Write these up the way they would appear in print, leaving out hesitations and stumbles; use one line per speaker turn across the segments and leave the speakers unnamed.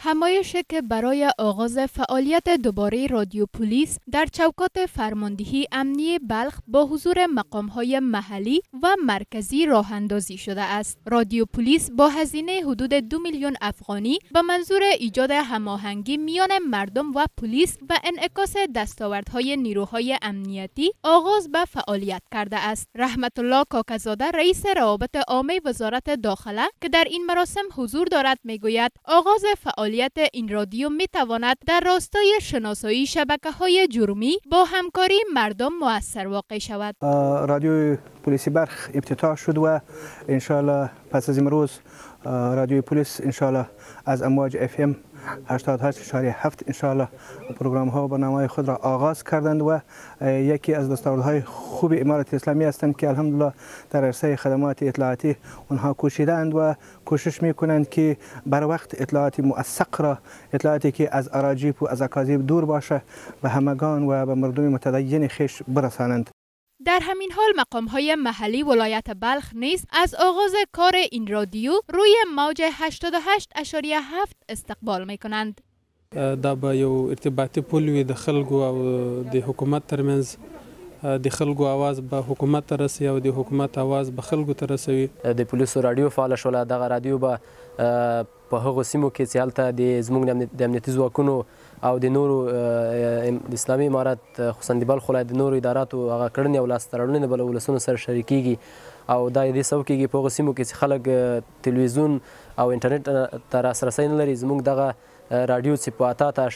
همایشی که برای آغاز فعالیت دوباره رادیو پلیس در چوکات فرماندهی امنی بلخ با حضور مقام‌های محلی و مرکزی راه اندازی شده است. رادیو پلیس با هزینه حدود 2 میلیون افغانی به منظور ایجاد هماهنگی میان مردم و پلیس و انعکاس دستاوردهای نیروهای امنیتی آغاز به فعالیت کرده است. رحمت الله کاکزاده رئیس روابط عامه وزارت داخله که در این مراسم حضور دارد میگوید آغاز فعالیت این رادیو می تواند در راستای شناسایی شبکه‌های جرمی با همکاری مردم مؤثر واقع شود.
رادیو پلیسی بلخ افتتاح شد و ان شاء الله پس از امروز رادیو پلیس ان شاء الله از امواج اف ام 88.7 ان شاء الله پروگرام ها و برنامه‌های خود را آغاز کردند و یکی از دستاوردهای خوب امارت اسلامی هستند که الحمدلله در عرصه خدمات اطلاعاتی اونها کوشیدند و کوشش میکنند که بر وقت اطلاعات موثق را، اطلاعاتی که از اراجیف و از اکاذیب دور باشه به همگان و به مردم متدین خویش برسانند.
در همین حال مقام‌های محلی ولایت بلخ نیز از آغاز کار این رادیو روی موج 88.7 استقبال می‌کنند.
دا به یو ارتباطي پل وي د خلکو او د حکومت ترمنځ د خلکو आवाज به حکومت ته رسي او د حکومت आवाज به خلکو ته رسوي.
د پولیسو رادیو فعال شوله، دغه رادیو به په هغو سیمو کې چې هلته د زموږ د امنیتي ځواکونو او د نورو د اسلامي امارت خصوصا د بلخ ولایت د نورو اداراتو هغه کړنې او لاسته راوړنې به له ولسونو سره شریکېږي او دا د دې سبب کېږي په هغو سیمو کې چې خلک تلویزیون او انټرنیټ ته لاسرسی نه لري. زموږ دغه رادیو چې په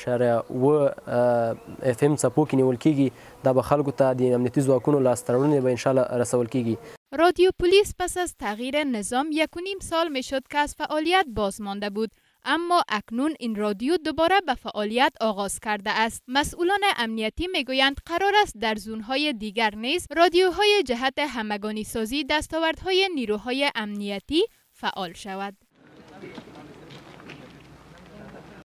88.7 اف ام څپو کې نیول کېږي دا به خلکو ته د امنیتي ځواکونو لاسته راوړنې به انشاءالله رسول کېږي.
رادیو پلیس پس از تغییر نظام 1.5 سال میشد که از فعالیت باز مانده بود، اما اکنون این رادیو دوباره به فعالیت آغاز کرده است. مسئولان امنیتی میگویند قرار است در زونهای دیگر نیز رادیوهای جهت همگانی سازی دستاوردهای نیروهای امنیتی فعال شود.